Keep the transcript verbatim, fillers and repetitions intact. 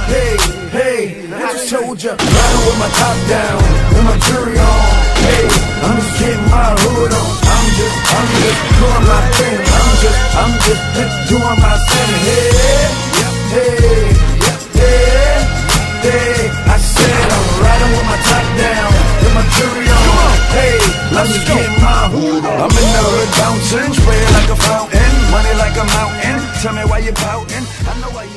Hey, hey, I just told ya, riding with my top down, with my jury on. Hey, I'm just getting my hood on. I'm just, I'm just doing my thing. I'm just, I'm just doing my thing. Hey, hey, hey, hey. I said I'm riding with my top down, with my jury on. Hey, I'm just getting my hood on. I'm in the hood bouncing, spraying like a fountain, money like a mountain. Tell me why you pouting, I know why you